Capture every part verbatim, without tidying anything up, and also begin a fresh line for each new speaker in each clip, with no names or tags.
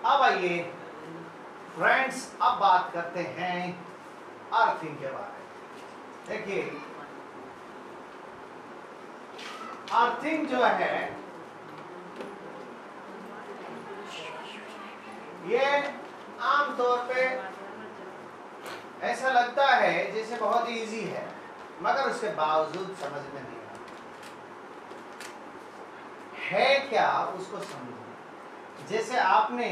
अब आइए फ्रेंड्स, अब बात करते हैं अर्थिंग के बारे में। देखिए, अर्थिंग जो है ये आमतौर पे ऐसा लगता है जैसे बहुत इजी है, मगर उसके बावजूद समझ में नहीं आता है क्या उसको समझो। जैसे आपने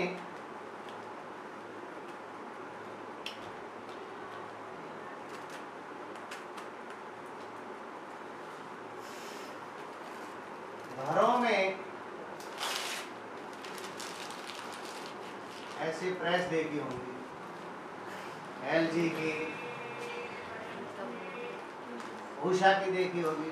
घरों में ऐसी प्रेस देखी होंगी, एलजी की, उषा की देखी होगी,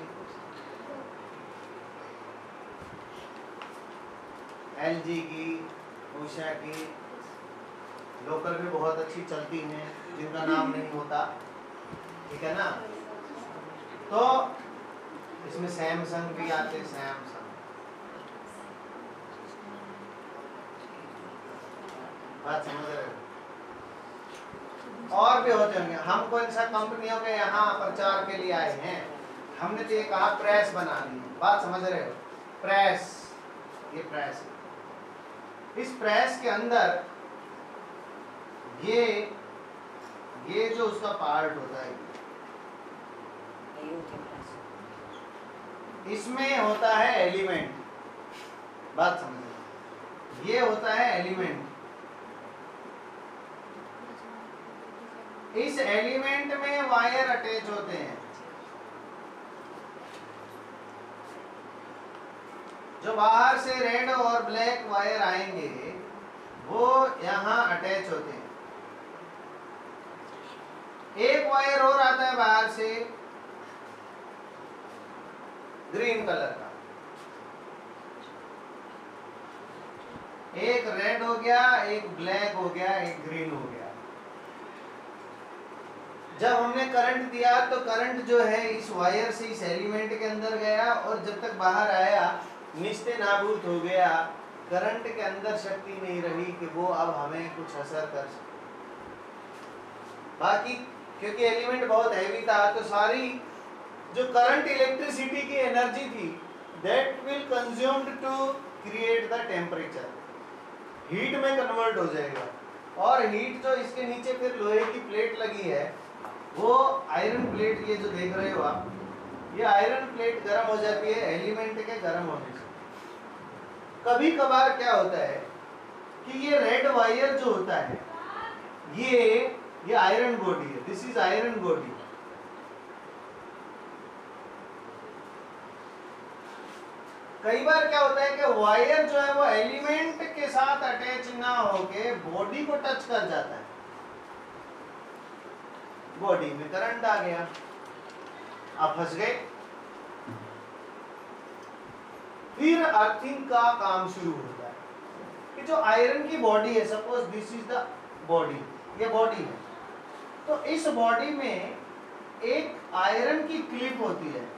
एलजी की, उषा की, लोकल भी बहुत अच्छी चलती हैं जिनका नाम नहीं होता, ठीक है ना। तो इसमें सैमसंग भी आते, सैमसंग, बात समझ रहे हो। और भी होते होंगे। हम कौन सा कंपनियों के यहाँ प्रचार के लिए आए हैं, हमने तो ये कहा प्रेस बनानी है, बात समझ रहे हो। प्रेस, ये प्रेस, इस प्रेस के अंदर ये ये जो उसका पार्ट होता है, इसमें होता है एलिमेंट, बात समझ, ये होता है एलिमेंट। इस एलिमेंट में वायर अटैच होते हैं, जो बाहर से रेड और ब्लैक वायर आएंगे वो यहाँ अटैच होते हैं। एक वायर और आता है बाहर से ग्रीन कलर का, एक रेड हो गया, एक ब्लैक हो गया, एक ग्रीन हो गया। जब हमने करंट दिया तो करंट जो है इस वायर से इस एलिमेंट के अंदर गया और जब तक बाहर आया निस्ते नाबूद हो गया। करंट के अंदर शक्ति नहीं रही कि वो अब हमें कुछ असर कर सके। बाकी क्योंकि एलिमेंट बहुत हैवी था तो सारी जो करंट इलेक्ट्रिसिटी की एनर्जी थी that will consumed to create the temperature, heat में कन्वर्ट हो जाएगा। और हीट जो इसके नीचे फिर लोहे की प्लेट लगी है, वो आयरन प्लेट, ये जो देख रहे हो आप, ये आयरन प्लेट गर्म हो जाती है एलिमेंट के गर्म होने से। कभी कभार क्या होता है कि ये रेड वायर जो होता है ये ये आयरन बॉडी है, दिस इज आयरन बॉडी। कई बार क्या होता है कि वायर जो है वो एलिमेंट के साथ अटैच ना होके बॉडी को टच कर जाता है, बॉडी में करंट आ गया, आप फंस गए। फिर अर्थिंग का काम शुरू होता है कि जो आयरन की बॉडी है, suppose this is the body, ये बॉडी है, तो इस बॉडी में एक आयरन की क्लिप होती है,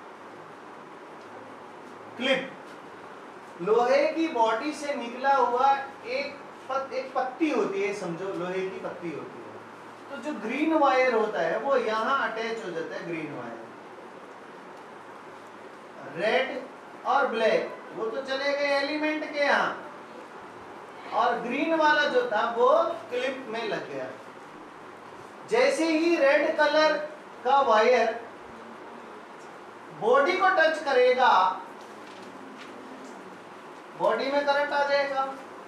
क्लिप लोहे की बॉडी से निकला हुआ एक पत, एक पत्ती होती है, समझो लोहे की पत्ती होती है। तो जो ग्रीन वायर होता है वो यहां अटैच हो जाता है, ग्रीन वायर। रेड और ब्लैक वो तो चले गए एलिमेंट के यहाँ, और ग्रीन वाला जो था वो क्लिप में लग गया। जैसे ही रेड कलर का वायर बॉडी को टच करेगा, बॉडी में करंट आ जाएगा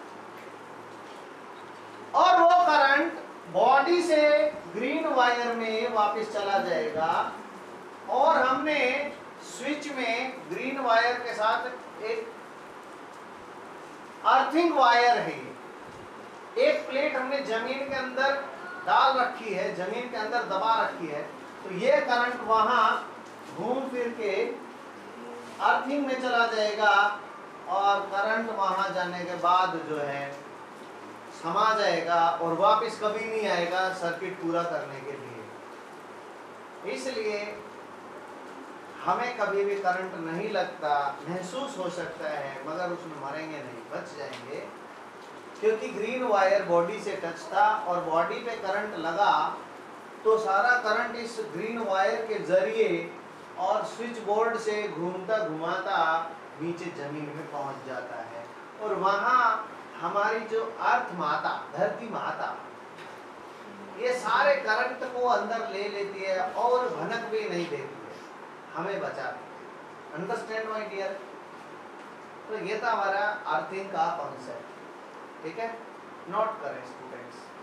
और वो करंट बॉडी से ग्रीन वायर में वापस चला जाएगा। और हमने स्विच में ग्रीन वायर के साथ एक अर्थिंग वायर है, एक प्लेट हमने जमीन के अंदर डाल रखी है, जमीन के अंदर दबा रखी है, तो ये करंट वहां घूम फिर के अर्थिंग में चला जाएगा और करंट वहां जाने के बाद जो है समा जाएगा और वापस कभी नहीं आएगा सर्किट पूरा करने के लिए। इसलिए हमें कभी भी करंट नहीं लगता, महसूस हो सकता है मगर उसमें मरेंगे नहीं, बच जाएंगे। क्योंकि ग्रीन वायर बॉडी से टच था और बॉडी पे करंट लगा तो सारा करंट इस ग्रीन वायर के जरिए और स्विच बोर्ड से घूमता घुमाता नीचे जमीन में पहुंच जाता है और वहां हमारी जो अर्थ माता, धरती माता, ये सारे करंट को अंदर ले लेती है और भनक भी नहीं देती है, हमें बचाती है। Understand my dear? तो ये था हमारा अर्थिंग का कॉन्सेप्ट, ठीक है? नोट करें स्टूडेंट्स।